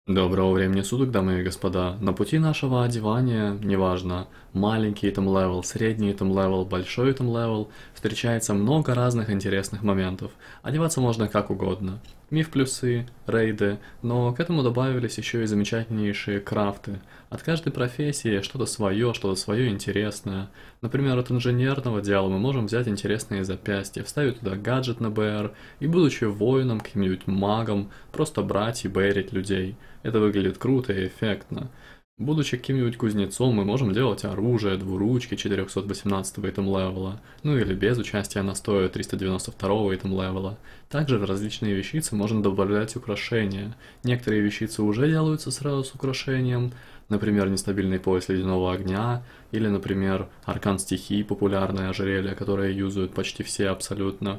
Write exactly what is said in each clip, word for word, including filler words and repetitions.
Доброго времени суток, дамы и господа. На пути нашего одевания, неважно, маленький item level, средний item level, большой item level, встречается много разных интересных моментов. Одеваться можно как угодно. Миф плюсы, рейды, но к этому добавились еще и замечательнейшие крафты. От каждой профессии что-то свое, что-то свое интересное. Например, от инженерного дела мы можем взять интересные запястья, вставить туда гаджет на БР и, будучи воином, каким-нибудь магом, просто брать и бэрить людей. Это выглядит круто и эффектно. Будучи каким-нибудь кузнецом, мы можем делать оружие, двуручки четыреста восемнадцатого итем левела, ну или без участия настоя триста девяносто второго итем левела. Также в различные вещицы можно добавлять украшения. Некоторые вещицы уже делаются сразу с украшением, например, нестабильный пояс ледяного огня, или, например, аркан стихий, популярное ожерелье, которое юзают почти все абсолютно.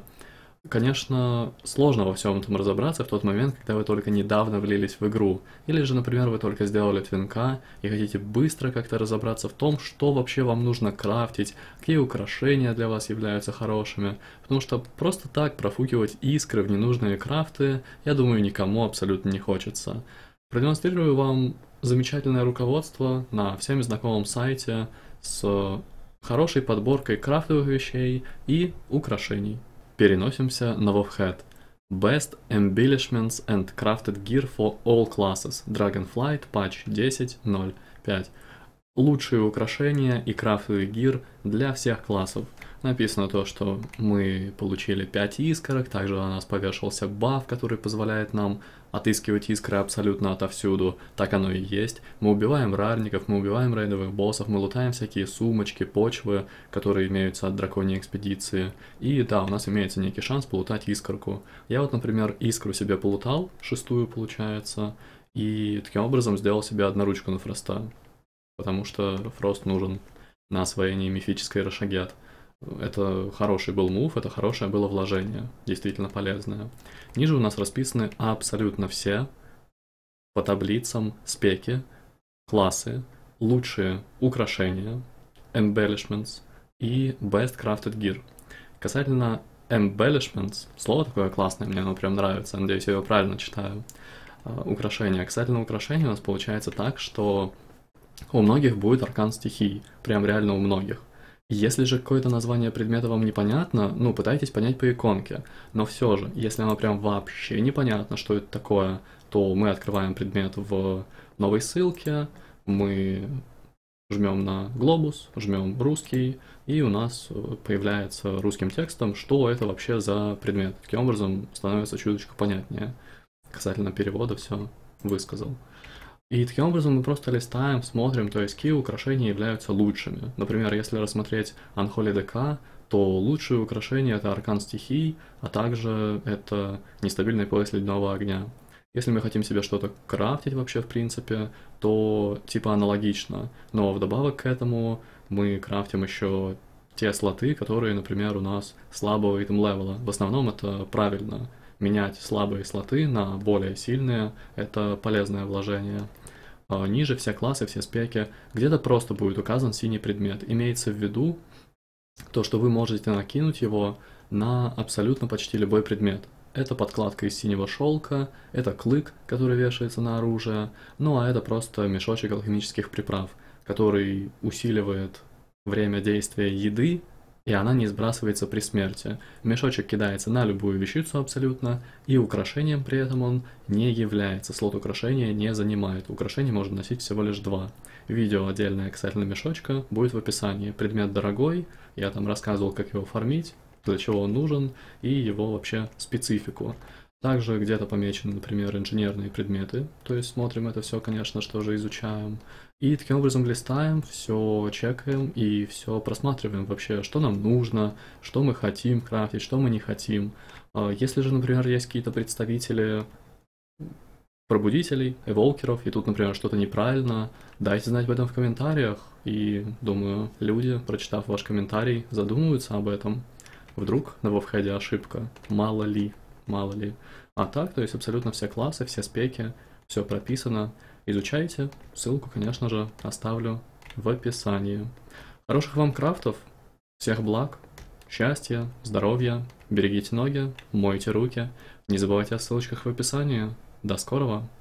Конечно, сложно во всем этом разобраться в тот момент, когда вы только недавно влились в игру, или же, например, вы только сделали твинка и хотите быстро как-то разобраться в том, что вообще вам нужно крафтить, какие украшения для вас являются хорошими, потому что просто так профукивать искры в ненужные крафты, я думаю, никому абсолютно не хочется. Продемонстрирую вам замечательное руководство на всеми знакомом сайте с хорошей подборкой крафтовых вещей и украшений. Переносимся на Wovhead. Best Embellishments and Crafted Gear for All Classes. Dragonflight, патч десять точка ноль пять. Лучшие украшения и крафтовый гир для всех классов. Написано то, что мы получили пять искорок, также у нас повешался баф, который позволяет нам отыскивать искры абсолютно отовсюду. Так оно и есть. Мы убиваем рарников, мы убиваем рейдовых боссов, мы лутаем всякие сумочки, почвы, которые имеются от драконьей экспедиции. И да, у нас имеется некий шанс полутать искорку. Я вот, например, искру себе полутал, шестую получается, и таким образом сделал себе одноручку на фроста. Потому что фрост нужен на освоение мифической Рашагет. Это хороший был мув, это хорошее было вложение, действительно полезное. Ниже у нас расписаны абсолютно все по таблицам спеки, классы, лучшие украшения, embellishments и best crafted gear. Касательно embellishments, слово такое классное, мне оно прям нравится, надеюсь, я его правильно читаю. Украшения. Касательно украшений у нас получается так, что у многих будет аркан стихий, прям реально у многих. Если же какое-то название предмета вам непонятно, ну, пытайтесь понять по иконке. Но все же, если оно прям вообще непонятно, что это такое, то мы открываем предмет в новой ссылке, мы жмем на глобус, жмем русский, и у нас появляется русским текстом, что это вообще за предмет. Таким образом, становится чуточку понятнее. Касательно перевода все высказал. И таким образом мы просто листаем, смотрим, то есть какие украшения являются лучшими. Например, если рассмотреть Unholy ди кей, то лучшие украшения это аркан стихий, а также это нестабильный пояс ледяного огня. Если мы хотим себе что-то крафтить вообще в принципе, то типа аналогично. Но вдобавок к этому мы крафтим еще те слоты, которые, например, у нас слабого итем левела. В основном это правильно. Менять слабые слоты на более сильные – это полезное вложение. Ниже все классы, все спеки, где-то просто будет указан синий предмет. Имеется в виду то, что вы можете накинуть его на абсолютно почти любой предмет. Это подкладка из синего шелка, это клык, который вешается на оружие, ну а это просто мешочек алхимических приправ, который усиливает время действия еды, и она не сбрасывается при смерти. Мешочек кидается на любую вещицу абсолютно, и украшением при этом он не является. Слот украшения не занимает. Украшений можно носить всего лишь два. Видео отдельное касательно мешочка будет в описании. Предмет дорогой, я там рассказывал, как его фармить, для чего он нужен, и его вообще специфику. Также где-то помечены, например, инженерные предметы, то есть смотрим это все, конечно, что же изучаем. И таким образом листаем, все чекаем и все просматриваем вообще, что нам нужно, что мы хотим крафтить, что мы не хотим. Если же, например, есть какие-то представители пробудителей, эволкеров, и тут, например, что-то неправильно, дайте знать об этом в комментариях, и, думаю, люди, прочитав ваш комментарий, задумаются об этом. Вдруг на Wovhead ошибка, мало ли. Мало ли. А так, то есть абсолютно все классы, все спеки, все прописано. Изучайте. Ссылку, конечно же, оставлю в описании. Хороших вам крафтов, всех благ, счастья, здоровья, берегите ноги, мойте руки. Не забывайте о ссылочках в описании. До скорого!